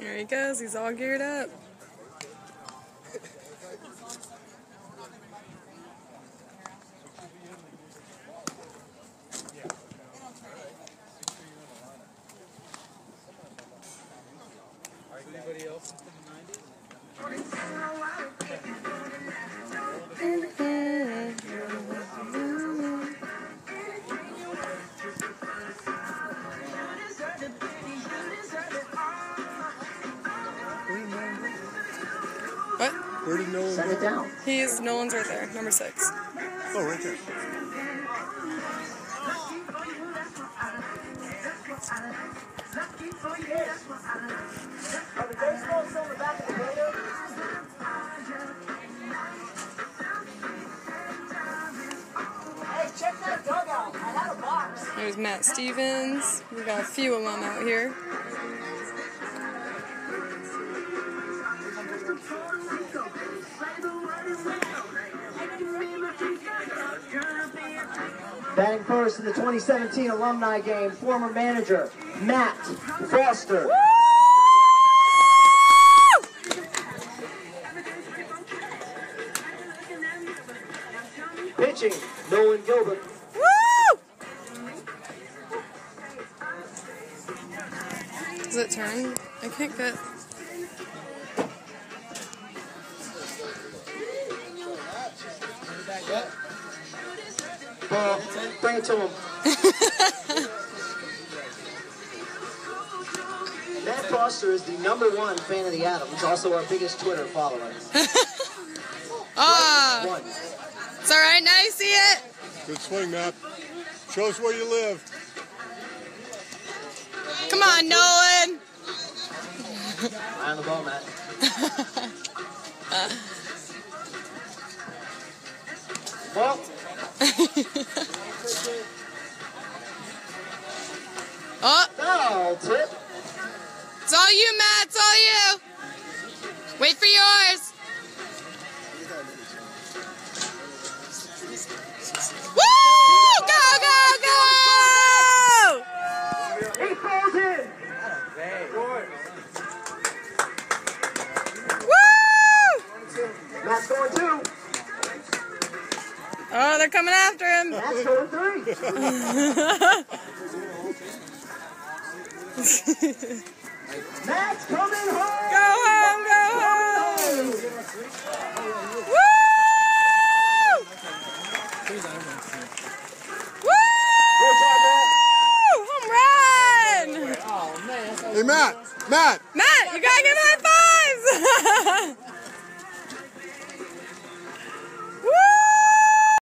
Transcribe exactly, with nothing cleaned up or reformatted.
There he goes. He's all geared up. Anybody else in the nineties? What? Where did Nolan Set it down. He's Nolan's right there, number six. Oh, right there. Are the baseballs still in the back of the window? Hey, check that dugout. I had a box. There's Matt Stevens. We got a few of them out here. Batting first in the twenty seventeen alumni game, former manager Matt Foster. Woo! Pitching, Nolan Gilbert. Woo! Does it turn? I can't get... Ball, bring it to him. Matt Foster is the number one fan of the Adams, also our biggest Twitter follower. Ah! One. It's alright, now you see it. Good swing, Matt. Show us where you live. Come on, Nolan. Eye on the ball, Matt. Well. Oh, Foul tip. it's all you, Matt. It's all you. Wait for yours. Woo! Go, go, go! He falls in. Woo! Matt's going two. Oh, they're coming after him. Matt's going three. Matt's coming home. Go home, go home. Woo! Woo! Home run! Hey, Matt. Matt. Matt, you gotta give high fives!